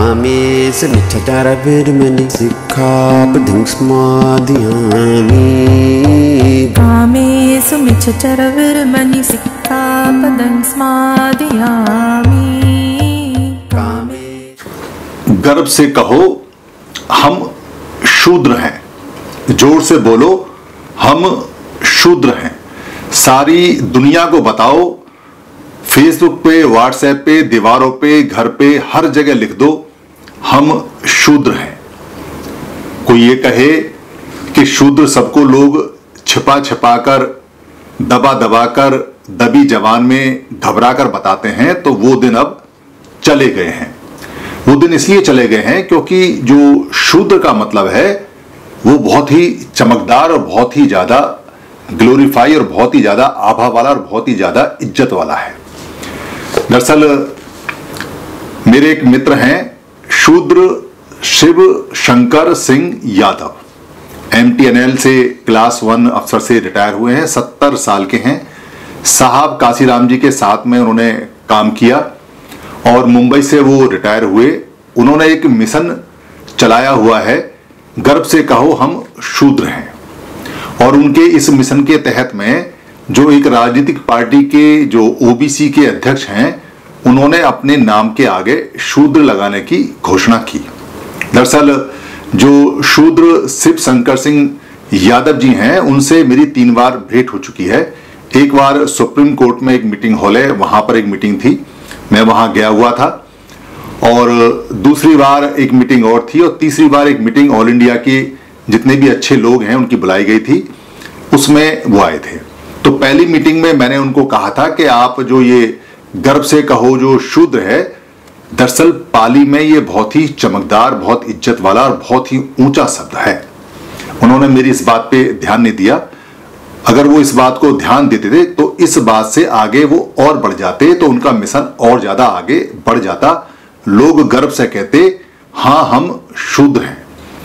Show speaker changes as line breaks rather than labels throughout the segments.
कामेषु मिच्छाचारविरमणि सिक्खापदं समादयामि।
कामेषु मिच्छाचारविरमणि सिक्खापदं समादयामि।
गर्व से कहो हम शूद्र हैं। जोर से बोलो हम शूद्र हैं। सारी दुनिया को बताओ, फेसबुक पे, व्हाट्सएप पे, दीवारों पे, घर पे, हर जगह लिख दो हम शूद्र हैं। कोई ये कहे कि शूद्र सबको लोग छिपा छिपा कर, दबा दबा कर, दबी जवान में घबरा कर बताते हैं, तो वो दिन अब चले गए हैं। वो दिन इसलिए चले गए हैं क्योंकि जो शूद्र का मतलब है वो बहुत ही चमकदार और बहुत ही ज्यादा ग्लोरीफाई और बहुत ही ज्यादा आभा वाला और बहुत ही ज्यादा इज्जत वाला है। दरअसल मेरे एक मित्र हैं शूद्र शिव शंकर सिंह यादव, MTNL से क्लास 1 अफसर से रिटायर हुए हैं, 70 साल के हैं। साहब काशीराम जी के साथ में उन्होंने काम किया और मुंबई से वो रिटायर हुए। उन्होंने एक मिशन चलाया हुआ है, गर्व से कहो हम शूद्र हैं। और उनके इस मिशन के तहत में जो एक राजनीतिक पार्टी के जो OBC के अध्यक्ष हैं, उन्होंने अपने नाम के आगे शूद्र लगाने की घोषणा की। दरअसल जो शूद्र शिव शंकर सिंह यादव जी हैं, उनसे मेरी 3 बार भेंट हो चुकी है। एक बार सुप्रीम कोर्ट में एक मीटिंग हॉल है, वहां पर एक मीटिंग थी, मैं वहां गया हुआ था। और दूसरी बार एक मीटिंग और थी, और तीसरी बार एक मीटिंग ऑल इंडिया के जितने भी अच्छे लोग हैं उनकी बुलाई गई थी, उसमें वो आए थे। तो पहली मीटिंग में मैंने उनको कहा था कि आप जो ये गर्व से कहो जो शूद्र है, दरअसल पाली में ये बहुत ही चमकदार, बहुत इज्जत वाला और बहुत ही ऊंचा शब्द है। उन्होंने मेरी इस बात पे ध्यान नहीं दिया। अगर वो इस बात को ध्यान देते थे तो इस बात से आगे वो और बढ़ जाते, तो उनका मिशन और ज्यादा आगे बढ़ जाता। लोग गर्व से कहते हां हम शूद्र हैं।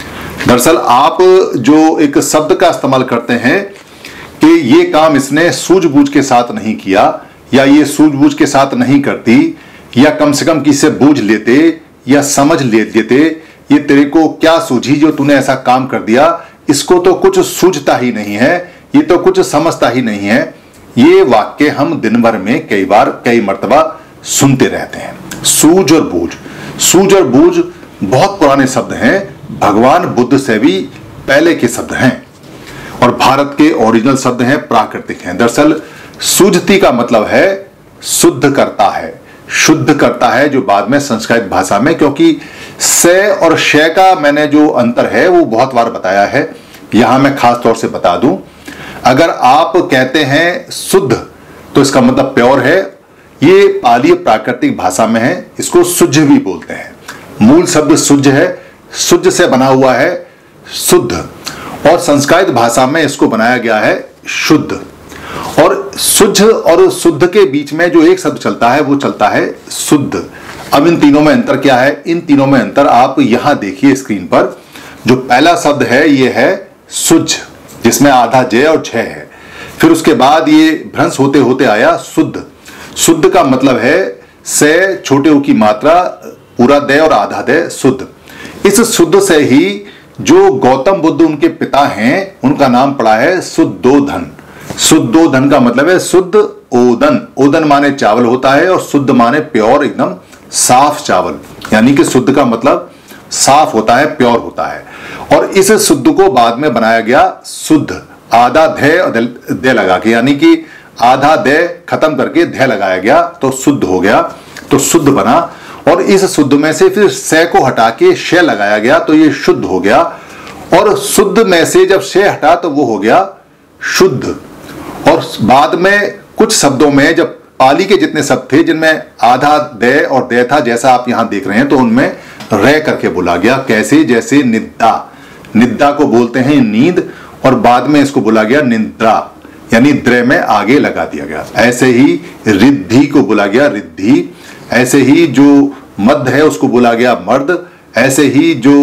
दरअसल आप जो एक शब्द का इस्तेमाल करते हैं कि ये काम इसने सूझबूझ के साथ नहीं किया, या ये सूझबूझ के साथ नहीं करती, या कम से कम किसी से बूझ लेते या समझ लेते, ये तेरे को क्या सूझी जो तूने ऐसा काम कर दिया, इसको तो कुछ सूझता ही नहीं है, ये तो कुछ समझता ही नहीं है। ये वाक्य हम दिन भर में कई बार कई मर्तबा सुनते रहते हैं। सूझ और बूझ, सूझ और बूझ बहुत पुराने शब्द हैं, भगवान बुद्ध से भी पहले के शब्द हैं और भारत के ओरिजिनल शब्द हैं, प्राकृतिक हैं। दरअसल सूझती का मतलब है शुद्ध करता है, शुद्ध करता है, जो बाद में संस्कृत भाषा में, क्योंकि से और शय का मैंने जो अंतर है वो बहुत बार बताया है, यहां मैं खास तौर से बता दूं। अगर आप कहते हैं शुद्ध तो इसका मतलब प्योर है, ये पाली प्राकृतिक भाषा में है, इसको शुद्ध भी बोलते हैं। मूल शब्द शुद्ध है, शुद्ध से बना हुआ है शुद्ध, और संस्कृत भाषा में इसको बनाया गया है शुद्ध। और शुद्ध और शुद्ध के बीच में जो एक शब्द चलता है वो चलता है शुद्ध। अब इन तीनों में अंतर क्या है? इन तीनों में अंतर आप यहां देखिए स्क्रीन पर। जो पहला शब्द है ये है शुद्ध, जिसमें आधा जय और छह है। फिर उसके बाद ये भ्रंश होते होते आया शुद्ध। शुद्ध का मतलब है से छोटे ऊ की मात्रा, पूरा दय और आधा दय, शुद्ध। इस शुद्ध से ही जो गौतम बुद्ध उनके पिता हैं, उनका नाम पड़ा है शुद्धोधन। शुद्धोधन का मतलब है शुद्ध ओदन। ओदन माने चावल होता है और शुद्ध माने प्योर, एकदम साफ चावल, यानी कि शुद्ध का मतलब साफ होता है, प्योर होता है। और इस शुद्ध को बाद में बनाया गया शुद्ध, आधा धय और दय लगा के, यानी कि आधा दय खत्म करके धय लगाया गया तो शुद्ध हो गया, तो शुद्ध बना। और इस शुद्ध में से फिर से को हटा के शय लगाया गया तो ये शुद्ध हो गया। और शुद्ध में से जब शय हटा तो वो हो गया शुद्ध। और बाद में कुछ शब्दों में जब पाली के जितने शब्द थे जिनमें आधा दय और दय था, जैसा आप यहां देख रहे हैं, तो उनमें रे करके बोला गया। कैसे? जैसे निद्रा, निद्रा को बोलते हैं नींद, और बाद में इसको बोला गया निद्रा, यानी द्र में आगे लगा दिया गया। ऐसे ही रिद्धि को बोला गया रिद्धि, ऐसे ही जो मध्य है उसको बोला गया मर्द, ऐसे ही जो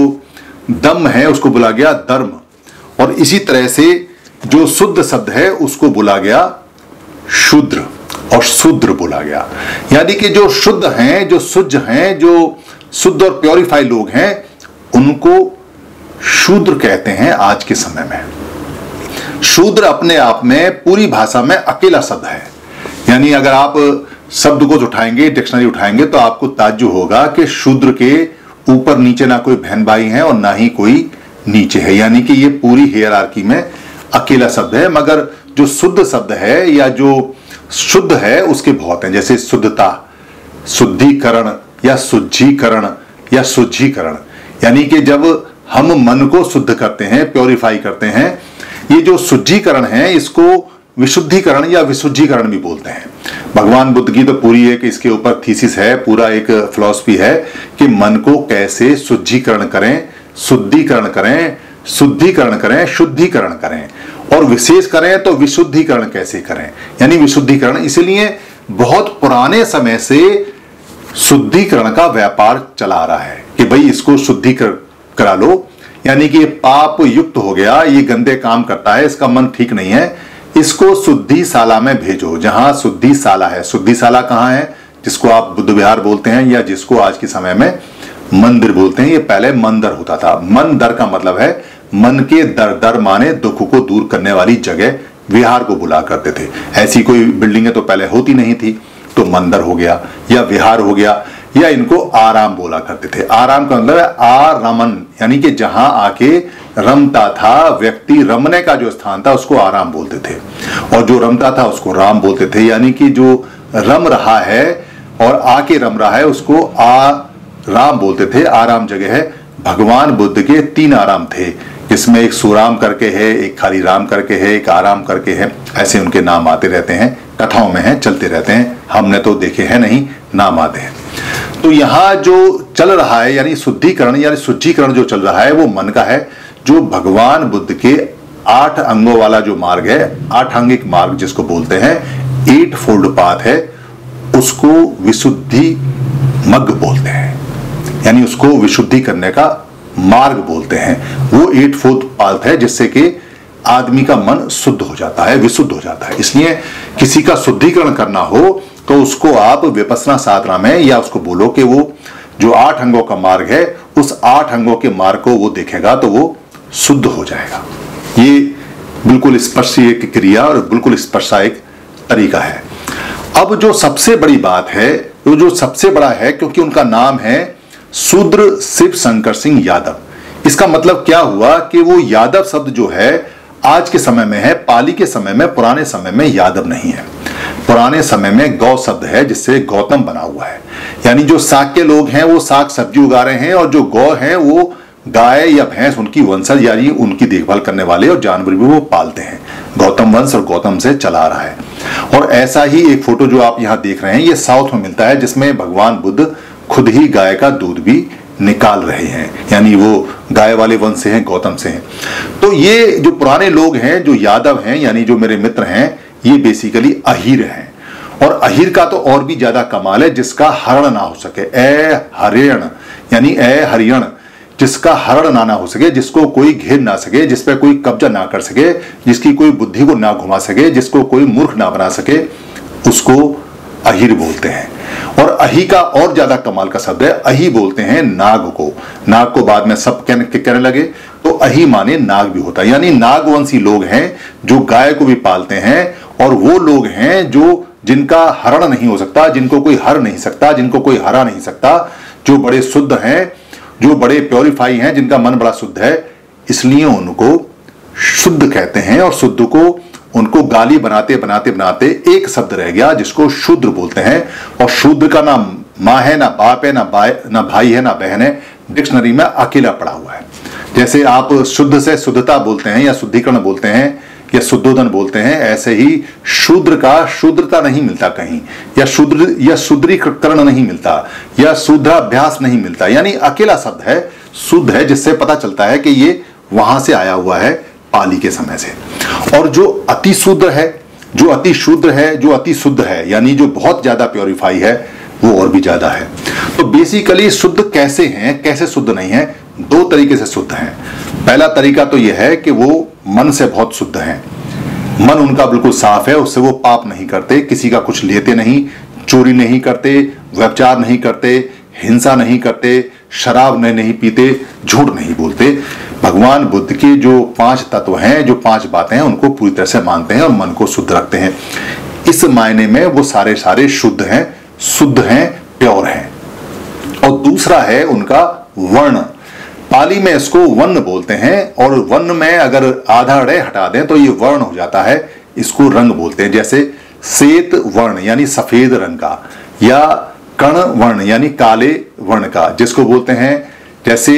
दम है उसको बोला गया धर्म, और इसी तरह से जो शुद्ध शब्द है उसको बोला गया शूद्र। और शूद्र बोला गया। यानी कि जो शुद्ध हैं, जो शुद्ध हैं, जो शुद्ध और प्योरीफाई लोग हैं, उनको शूद्र कहते हैं। आज के समय में शूद्र अपने आप में पूरी भाषा में अकेला शब्द है। यानी अगर आप शब्दकोश उठाएंगे, डिक्शनरी उठाएंगे, तो आपको ताज्जुब होगा कि शूद्र के ऊपर नीचे ना कोई बहन भाई है और ना ही कोई नीचे है। यानी कि ये पूरी हियरार्की में अकेला शब्द है। मगर जो शुद्ध शब्द है या जो शुद्ध है उसके बहुत हैं, जैसे शुद्धता, शुद्धिकरण या शुद्धीकरण या शुद्धीकरण। यानी कि जब हम मन को शुद्ध करते हैं, प्योरीफाई करते हैं, ये जो शुद्धीकरण है इसको विशुद्धिकरण या विशुद्धीकरण भी बोलते हैं। भगवान बुद्ध की तो पूरी एक इसके ऊपर थीसिस है, पूरा एक फिलॉसफी है कि मन को कैसे शुद्धीकरण करें, शुद्धिकरण करें, शुद्धिकरण करें, शुद्धिकरण करें, और विशेष करें तो विशुद्धिकरण कैसे करें। यानी विशुद्धिकरण, इसलिए बहुत पुराने समय से शुद्धिकरण का व्यापार चला आ रहा है कि भाई इसको शुद्धिकरण करा लो। यानी कि पाप युक्त हो गया, ये गंदे काम करता है, इसका मन ठीक नहीं है, इसको शुद्धिशाला में भेजो। जहां शुद्धिशाला है, शुद्धिशाला कहां है? जिसको आप बुद्ध विहार बोलते हैं या जिसको आज के समय में मंदिर बोलते हैं। ये पहले मंदिर होता था। मंदिर का मतलब है मन के दर दर माने दुख को दूर करने वाली जगह, विहार को बुला करते थे। ऐसी कोई बिल्डिंगें तो पहले होती नहीं थी, तो मंदिर हो गया या विहार हो गया, या इनको आराम बोला करते थे। आराम का मतलब है आरमन, यानी कि जहां आके रमता था व्यक्ति, रमने का जो स्थान था उसको आराम बोलते थे, और जो रमता था उसको राम बोलते थे। यानी कि जो रम रहा है और आके रम रहा है उसको आराम बोलते थे। आराम जगह है। भगवान बुद्ध के 3 आराम थे, जिसमें एक सुराम करके है, एक खाली राम करके है, एक आराम करके है। ऐसे उनके नाम आते रहते हैं, कथाओं में हैं, चलते रहते हैं, हमने तो देखे हैं नहीं, नाम आते हैं। तो यहाँ जो चल रहा है यानी शुद्धिकरण यानी शुद्धीकरण जो चल रहा है वो मन का है। जो भगवान बुद्ध के 8 अंगों वाला जो मार्ग है, 8 अंगिक मार्ग जिसको बोलते हैं, 8 फोल्ड पाथ है, उसको विशुद्धि मग बोलते हैं। यानी उसको विशुद्धि करने का मार्ग बोलते हैं। वो 8 फोल्ड पाथ है जिससे कि आदमी का मन शुद्ध हो जाता है, विशुद्ध हो जाता है। इसलिए किसी का शुद्धिकरण करना हो तो उसको आप विपश्यना साधना में या उसको बोलो कि वो जो 8 अंगों का मार्ग है, उस 8 अंगों के मार्ग को वो देखेगा तो वो शुद्ध हो जाएगा। ये बिल्कुल स्पष्ट एक क्रिया और बिल्कुल स्पष्ट एक तरीका है। अब जो सबसे बड़ी बात है, वो जो सबसे बड़ा है, क्योंकि उनका नाम है शूद्र शिव शंकर सिंह यादव। इसका मतलब क्या हुआ कि वो यादव शब्द जो है आज के समय में है, पाली के समय में, पुराने समय में यादव नहीं है। पुराने समय में गौ शब्द है जिससे गौतम बना हुआ है। यानी जो साग के लोग हैं वो साग सब्जी उगा रहे हैं, और जो गौ हैं वो गाय या भैंस, उनकी वंशज यानी उनकी देखभाल करने वाले, और जानवर भी वो पालते हैं। गौतम वंश और गौतम से चला रहा है। और ऐसा ही एक फोटो जो आप यहाँ देख रहे हैं, ये साउथ में मिलता है, जिसमें भगवान बुद्ध खुद ही गाय का दूध भी निकाल रहे हैं। यानी वो गाय वाले वंश से हैं, गौतम से हैं। तो ये जो पुराने लोग हैं, जो यादव हैं, यानी जो मेरे मित्र हैं, ये बेसिकली अहीर हैं। और अहीर का तो और भी ज्यादा कमाल है, जिसका हरण ना हो सके। ए हरियण यानी ए हरियण, जिसका हरण ना हो सके, जिसको कोई घेर ना सके, जिस पर कोई कब्जा ना कर सके, जिसकी कोई बुद्धि को ना घुमा सके, जिसको कोई मूर्ख ना बना सके, उसको अहीर बोलते हैं। और अही का और ज्यादा कमाल का शब्द है, अही बोलते हैं नाग को। नाग को बाद में सब कहने लगे, तो अही माने नाग भी होता है। यानी नागवंशी लोग हैं जो गाय को भी पालते हैं, और वो लोग हैं जो जिनका हरण नहीं हो सकता, जिनको कोई हर नहीं सकता, जिनको कोई हरा नहीं सकता, जो बड़े शुद्ध हैं, जो बड़े प्योरीफाई हैं, जिनका मन बड़ा शुद्ध है, इसलिए उनको शुद्ध कहते हैं। और शुद्ध को उनको गाली बनाते बनाते बनाते एक शब्द रह गया जिसको शूद्र बोलते हैं। और शूद्र का ना माँ है, ना बाप है, ना भाई है, ना बहन है, डिक्शनरी में अकेला पड़ा हुआ है। जैसे आप शुद्ध से शुद्धता बोलते हैं या शुद्धिकरण बोलते हैं या शुद्धोधन बोलते हैं, ऐसे ही शूद्र का शुद्रता नहीं मिलता कहीं, या शूद्र या शुद्रीकरण नहीं मिलता, या शूद्राभ्यास नहीं मिलता। यानी अकेला शब्द है, शुद्ध है, जिससे पता चलता है कि ये वहां से आया हुआ है, पाली के समय से। और जो अति शूद्र है, जो अति शूद्र है, जो अति शुद्ध है, यानी जो बहुत ज्यादा प्योरीफाई है, वो और भी ज्यादा है। तो बेसिकली शुद्ध कैसे हैं, कैसे शुद्ध नहीं है? 2 तरीके से शुद्ध हैं। पहला तरीका तो यह है कि वो मन से बहुत शुद्ध हैं, मन उनका बिल्कुल साफ है, उससे वो पाप नहीं करते, किसी का कुछ लेते नहीं, चोरी नहीं करते, व्यभिचार नहीं करते, हिंसा नहीं करते, शराब नहीं पीते, झूठ नहीं बोलते। भगवान बुद्ध के जो 5 तत्व हैं, जो 5 बातें हैं, उनको पूरी तरह से मानते हैं और मन को शुद्ध रखते हैं। इस मायने में वो सारे शुद्ध हैं, प्योर हैं। और दूसरा है उनका वर्ण। पाली में इसको वर्ण बोलते हैं, और वर्ण में अगर आधा ड़े हटा दें तो ये वर्ण हो जाता है, इसको रंग बोलते हैं। जैसे श्वेत वर्ण यानी सफेद रंग का, या कर्ण वर्ण यानी काले वर्ण का, जिसको बोलते हैं जैसे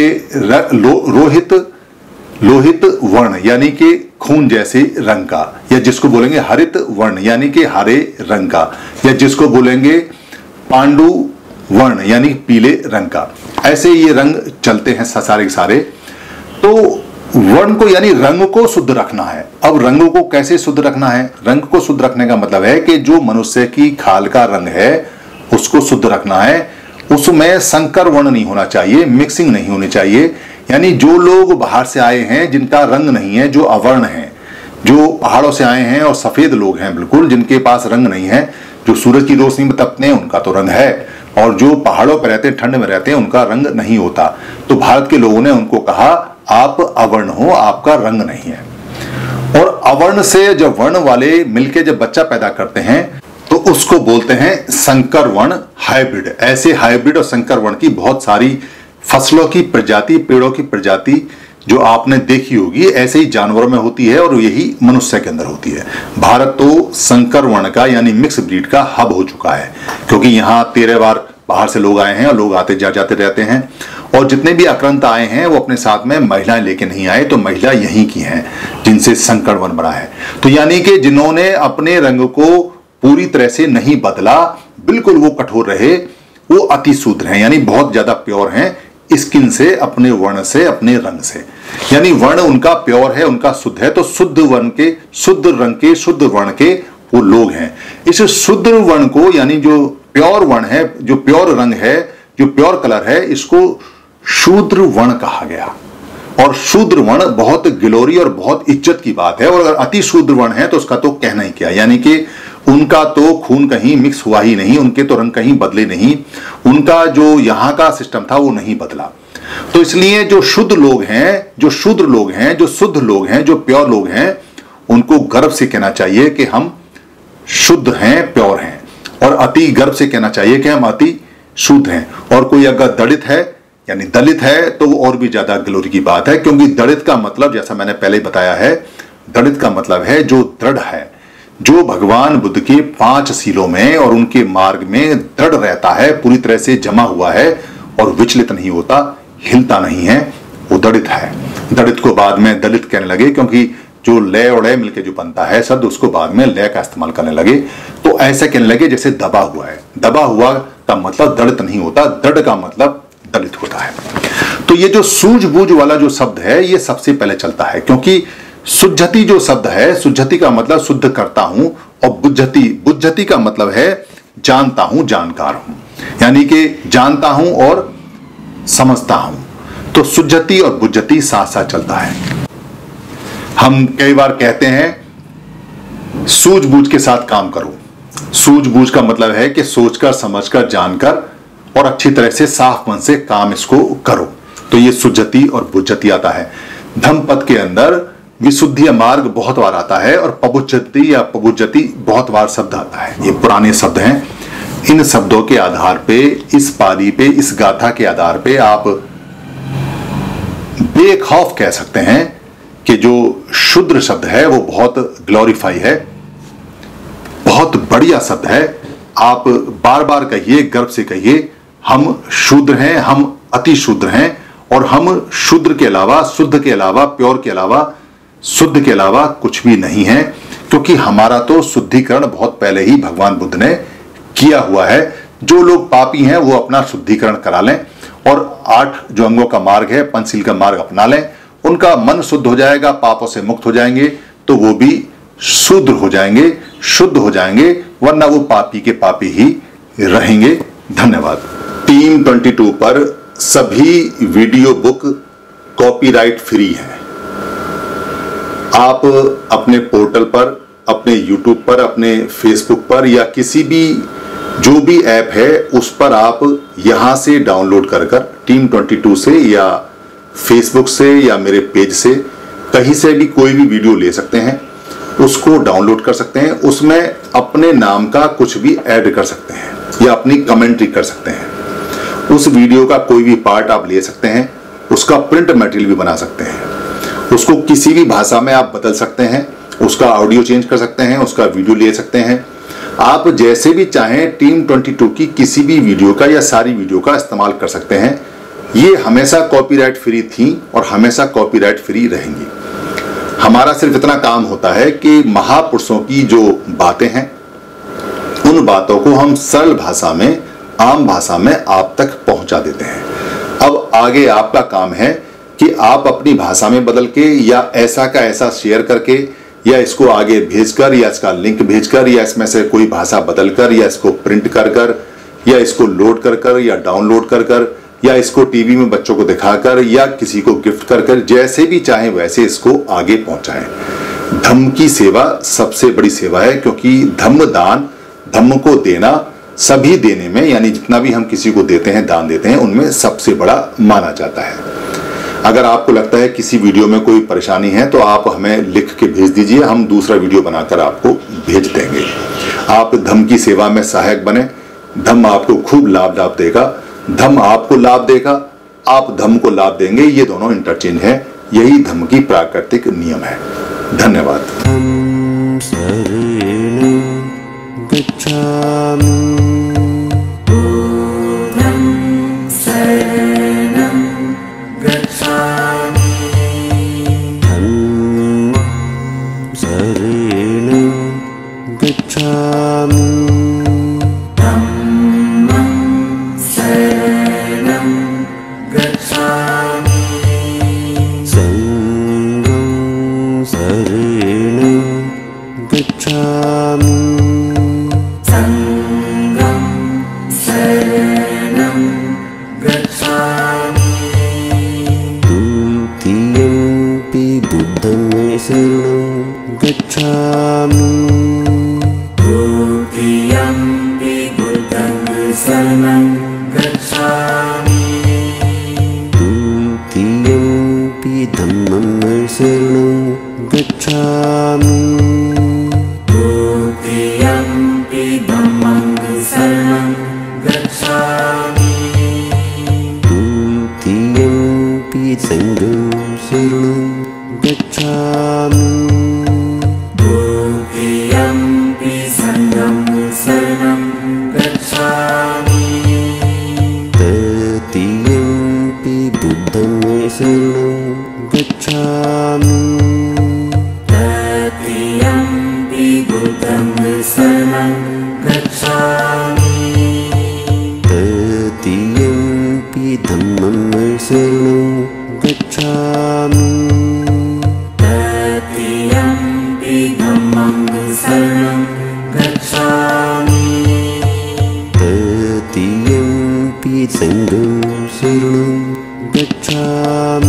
लोहित वर्ण यानी कि खून जैसे रंग का, या जिसको बोलेंगे हरित वर्ण यानी कि हरे रंग का, या जिसको बोलेंगे पांडु वर्ण यानी पीले रंग का। ऐसे ये रंग चलते हैं सारे के सारे। तो वर्ण को यानी रंग को शुद्ध रखना है। अब रंग को कैसे शुद्ध रखना है? रंग को शुद्ध रखने का मतलब है कि जो मनुष्य की खाल का रंग है उसको शुद्ध रखना है। उसमें संकर वर्ण नहीं होना चाहिए, मिक्सिंग नहीं होनी चाहिए। यानी जो लोग बाहर से आए हैं जिनका रंग नहीं है, जो अवर्ण हैं, जो पहाड़ों से आए हैं और सफेद लोग हैं बिल्कुल, जिनके पास रंग नहीं है, जो सूरज की रोशनी में तपते हैं उनका तो रंग है, और जो पहाड़ों पर रहते हैं, ठंड में रहते हैं, उनका रंग नहीं होता। तो भारत के लोगों ने उनको कहा आप अवर्ण हो, आपका रंग नहीं है। और अवर्ण से जब वर्ण वाले मिलके जब बच्चा पैदा करते हैं तो उसको बोलते हैं संकर वर्ण, हाइब्रिड। ऐसे हाइब्रिड और संकर वर्ण की बहुत सारी फसलों की प्रजाति, पेड़ों की प्रजाति जो आपने देखी होगी, ऐसे ही जानवरों में होती है और यही मनुष्य के अंदर होती है। भारत तो संकर वर्ण का यानी मिक्स ब्रीड का हब हो चुका है, क्योंकि यहाँ 13 बार बाहर से लोग आए हैं और लोग आते जाते रहते हैं। और जितने भी आक्रांत आए हैं वो अपने साथ में महिलाएं लेके नहीं आए, तो महिला यहीं की हैं जिनसे संकर वर्ण बना है। तो यानी कि जिन्होंने अपने रंग को पूरी तरह से नहीं बदला, बिल्कुल वो कठोर रहे, वो अति शुद्ध हैं, यानी बहुत ज्यादा प्योर हैं स्किन से, अपने वर्ण से, अपने रंग से। यानी वर्ण उनका प्योर है, उनका शुद्ध है। तो शुद्ध वर्ण के, शुद्ध रंग के, शुद्ध वर्ण के वो लोग हैं। इस शुद्ध वर्ण को यानी जो प्योर वर्ण है, जो प्योर रंग है, जो प्योर कलर है, इसको शूद्र वर्ण कहा गया। और शूद्र वर्ण बहुत ग्लोरी और बहुत इज्जत की बात है। और अगर अति शूद्र वर्ण है तो उसका तो कहना ही क्या, यानी कि उनका तो खून कहीं मिक्स हुआ ही नहीं, उनके तो रंग कहीं बदले नहीं, उनका जो यहाँ का सिस्टम था वो नहीं बदला। तो इसलिए जो शुद्ध लोग हैं, जो शूद्र लोग हैं, जो शुद्ध लोग हैं, जो प्योर लोग हैं, उनको गर्व से कहना चाहिए कि हम शुद्ध हैं, प्योर हैं। और अति गर्व से कहना चाहिए कि हम अति शुद्ध हैं। और कोई अगर दलित है यानी दलित है तो वो और भी ज्यादा ग्लोरी की बात है, क्योंकि दलित का मतलब, जैसा मैंने पहले ही बताया है, दलित का मतलब है जो दृढ़ है, जो भगवान बुद्ध के 5 शीलों में और उनके मार्ग में दृढ़ रहता है, पूरी तरह से जमा हुआ है और विचलित नहीं होता, हिलता नहीं है, वो दलित है। दलित को बाद में दलित कहने लगे, क्योंकि जो लय और लय मिलकर जो बनता है शब्द, उसको बाद में लय का इस्तेमाल करने लगे। तो ऐसे कहने लगे जैसे दबा हुआ है। दबा हुआ का मतलब दलित नहीं होता, दृढ़ का मतलब दलित होता है। तो ये जो सूझबूझ वाला जो शब्द है ये सबसे पहले चलता है, क्योंकि सुज्झति जो शब्द है, सुज्झति का मतलब शुद्ध करता हूं, और बुद्धति का मतलब है जानता हूं, जानकार हूं, यानी कि जानता हूं और समझता हूं। तो सुज्झति और बुद्धति साथ साथ चलता है। हम कई बार कहते हैं सूझबूझ के साथ काम करो। सूझबूझ का मतलब है कि सोचकर, समझकर, जानकर और अच्छी तरह से साफ मन से काम इसको करो। तो ये सुज्झति और बुद्धति आता है। धम्मपद के अंदर विशुद्धि मार्ग बहुत बार आता है, और पबुज्जति या पबुज्जति बहुत बार शब्द आता है। ये पुराने शब्द हैं। इन शब्दों के आधार पे, इस पाली पे, इस गाथा के आधार पे आप बेखौफ कह सकते हैं कि जो शूद्र शब्द है वो बहुत ग्लोरीफाई है, बहुत बढ़िया शब्द है। आप बार बार कहिए, गर्व से कहिए, हम शूद्र हैं, हम अति शूद्र हैं, और हम शूद्र के अलावा, शुद्ध के अलावा, प्योर के अलावा, शुद्ध के अलावा कुछ भी नहीं है। क्योंकि हमारा तो शुद्धिकरण बहुत पहले ही भगवान बुद्ध ने किया हुआ है। जो लोग पापी हैं वो अपना शुद्धिकरण करा लें, और 8 जो अंगों का मार्ग है, पंचशील का मार्ग अपना लें, उनका मन शुद्ध हो जाएगा, पापों से मुक्त हो जाएंगे, तो वो भी शूद्र हो जाएंगे, शुद्ध हो जाएंगे, वरना वो पापी के पापी ही रहेंगे। धन्यवाद। टीम 22 पर सभी वीडियो बुक कॉपीराइट फ्री है। आप अपने पोर्टल पर अपने YouTube पर, अपने Facebook पर या किसी भी जो भी ऐप है उस पर आप यहां से डाउनलोड कर टीम 22 से या Facebook से या मेरे पेज से कहीं से भी कोई भी वीडियो ले सकते हैं, उसको डाउनलोड कर सकते हैं। उसमें अपने नाम का कुछ भी ऐड कर सकते हैं या अपनी कमेंट्री कर सकते हैं। उस वीडियो का कोई भी पार्ट आप ले सकते हैं, उसका प्रिंट मटेरियल भी बना सकते हैं, उसको किसी भी भाषा में आप बदल सकते हैं, उसका ऑडियो चेंज कर सकते हैं, उसका वीडियो ले सकते हैं। आप जैसे भी चाहें टीम 22 की किसी भी वीडियो का या सारी वीडियो का इस्तेमाल कर सकते हैं। ये हमेशा कॉपीराइट फ्री थी और हमेशा कॉपीराइट फ्री रहेंगी। हमारा सिर्फ इतना काम होता है कि महापुरुषों की जो बातें हैं उन बातों को हम सरल भाषा में, आम भाषा में आप तक पहुंचा देते हैं। अब आगे आपका काम है कि आप अपनी भाषा में बदल के या ऐसा का ऐसा शेयर करके या इसको आगे भेजकर या इसका लिंक भेजकर या इसमें से कोई भाषा बदलकर या इसको प्रिंट कर या इसको लोड कर या डाउनलोड कर या इसको टीवी में बच्चों को दिखाकर या किसी को गिफ्ट कर जैसे भी चाहे वैसे इसको आगे पहुंचाएं। धम्म की सेवा सबसे बड़ी सेवा है, क्योंकि धम्म दान, धम्म को देना सभी देने में, यानी जितना भी हम किसी को देते हैं, दान देते हैं, उनमें सबसे बड़ा माना जाता है। अगर आपको लगता है किसी वीडियो में कोई परेशानी है तो आप हमें लिख के भेज दीजिए, हम दूसरा वीडियो बनाकर आपको भेज देंगे। आप धम्म की सेवा में सहायक बने, धम्म आपको खूब लाभ देगा, धम्म आपको लाभ देगा, आप धम्म को लाभ देंगे, ये दोनों इंटरचेंज है। यही धम्म की प्राकृतिक नियम है। धन्यवाद।
Sangam Saranam Gacchami.